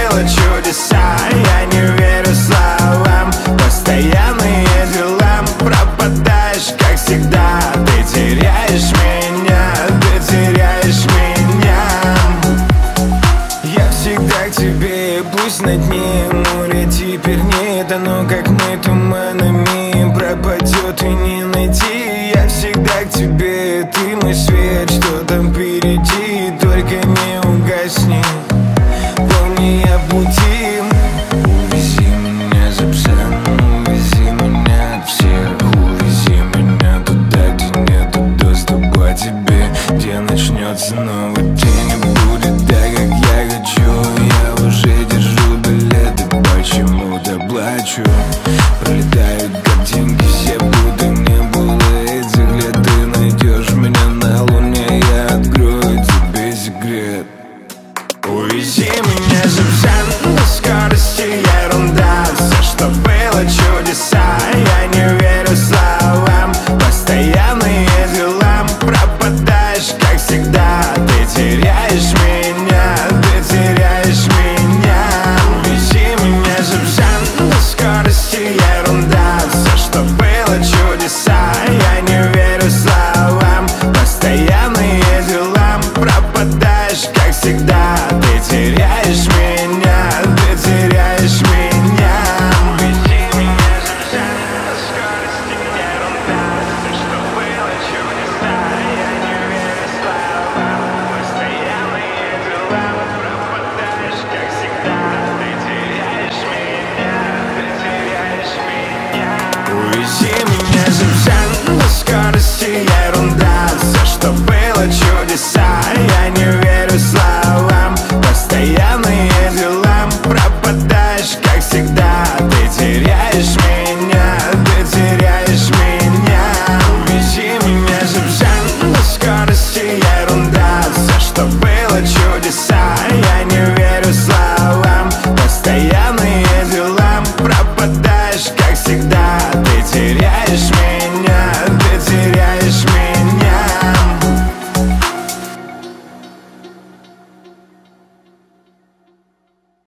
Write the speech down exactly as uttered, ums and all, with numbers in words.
было чудеса. Я не верю словам, постоянные дела. Пропадаешь, как всегда, ты теряешь меня, ты теряешь меня. Я всегда к тебе, пусть на дне моря теперь нет. Оно как мы туманами пропадет и не найти. Я всегда к тебе, ты мой свет, что там впереди, только не угасни. Помни о пути. Увези меня за псом, увези меня от всех. Увези меня туда, где нету доступа к тебе, где начнется новый день и будет так, как я хочу. Я уже держу билеты, почему-то плачу. Пролетают картинки, все будто не было этих лет. Ты найдешь меня на луне, я открою тебе секрет. Увези меня за псом, на скорости ерунда. Все, что было чудеса. Я не верю словам, постоянные дела. Пропадаешь, как всегда, ты теряешь меня, ты теряешь меня. Увези меня за псом, на скорости ерунда. Все, что было чудеса. Я не верю словам, постоянные дела. Пропадаешь, как всегда, ты теряешь меня, ты теряешь меня. Увези меня за псом, на скорости ерунда. Все, что было чудеса. Я не верю словам, постоянные дела. Пропадаешь, как всегда, ты теряешь меня, ты теряешь меня. Увези меня за псом, на скорости ерунда. Все, что было чудеса. Я не верю словам, постоянные дела. Пропадаешь, как всегда, ты теряешь меня, ты теряешь меня. Увези меня за псом, на скорости ерунда. Все, что было чудеса. Я не верю словам, постоянные дела. Пропадаешь, как всегда, ты теряешь меня.